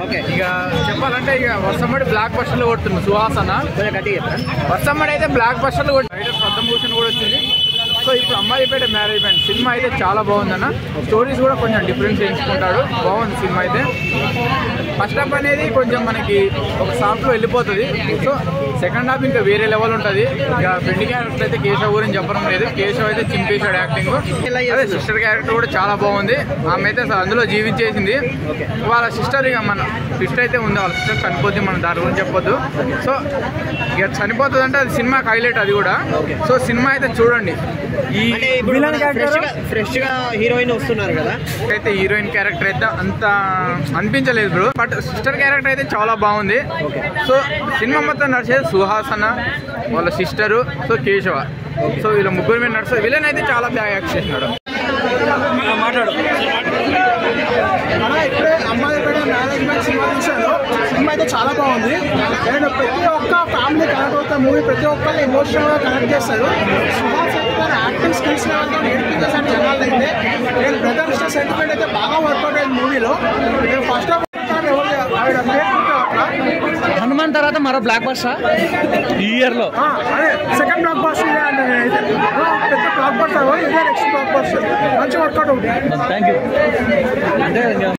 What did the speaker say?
ఇక చెప్పాలంటే ఇక వర్షంబడి బ్లాక్ బస్టర్లు కొడుతుంది సుహాసన. వర్షంబడి అయితే బ్లాక్ బస్టర్లు కొట్టి పద్మభూషణ్ కూడా వచ్చింది. సో ఇప్పుడు అమ్మాయిపేట మ్యారేజ్ బ్యాండ్ సినిమా అయితే చాలా బాగుందన్న. స్టోరీస్ కూడా కొంచెం డిఫరెన్స్ ఎంచుకుంటాడు. బాగుంది సినిమా అయితే. ఫస్ట్ హాఫ్ అనేది కొంచెం మనకి ఒక సాఫ్ట్లో వెళ్ళిపోతుంది. సో సెకండ్ హాఫ్ ఇంకా వేరే లెవెల్ ఉంటుంది. ఇక ఫ్రెండ్ క్యారెక్టర్ అయితే కేశవ్ గురించి చెప్పడం లేదు. కేశవ్ అయితే చింపేశాడు యాక్టింగ్. అదే సిస్టర్ క్యారెక్టర్ కూడా చాలా బాగుంది. ఆమె అయితే అందులో జీవించేసింది. వాళ్ళ సిస్టర్ ఇక మన సిస్టర్ అయితే ఉంది. వాళ్ళ సిస్టర్ చనిపోతుంది. మనం దాని గురించి చెప్పొద్దు. సో ఇక చనిపోతుంది అంటే అది సినిమాకి హైలైట్ అది కూడా. సో సినిమా అయితే చూడండి. ఈ విలన్ క్యారెక్టర్ ఫ్రెష్ గా హీరోయిన్ వస్తున్నారు కదా, అయితే హీరోయిన్ క్యారెక్టర్ అయితే అంత అనిపించలేదు బ్రో. బట్ సిస్టర్ క్యారెక్టర్ అయితే చాలా బాగుంది. సో సినిమా మొత్తం నడిచేది సుహాసన, వాళ్ళ సిస్టరు, సో కేశవ. సో వీళ్ళ ముగ్గురు మీద నడుస్తుంది. విలన్ అయితే చాలా బాగా యాక్ట్ చేసినాడు. మాట్లాడు. ఇప్పుడే అమ్మాయిపేట మేనేజ్మెంట్ సినిమా చూశాను. సినిమా అయితే చాలా బాగుంది. నేను ప్రతి ఒక్క ఫ్యామిలీ కనెక్ట్ అవుతా మూవీ ప్రతి ఒక్కరు ఎమోషనల్గా కనెక్ట్ చేస్తారు. సుహాస్ గారు యాక్టింగ్ స్కిల్స్ లెవెల్తో నేర్పించేసాను జనాలు అయితే. నేను బ్రదర్ సిస్టర్ సెంటిమెంట్ అయితే బాగా వర్కౌట్ అయింది మూవీలో. నేను ఫస్ట్ ఆఫ్ హనుమాన్ తర్వాత మరో బ్లాక్ బస్టర్ ఈ ఇయర్ లో. అదే సెకండ్ బ్లాక్ బస్టర్ అంటే నేనైతే పెద్ద బ్లాక్ బస్టర్ ఇదే నెక్స్ట్ బ్లాక్ బస్టర్ మంచి వర్కౌట్ అవుతుంది. Thank you. అంటే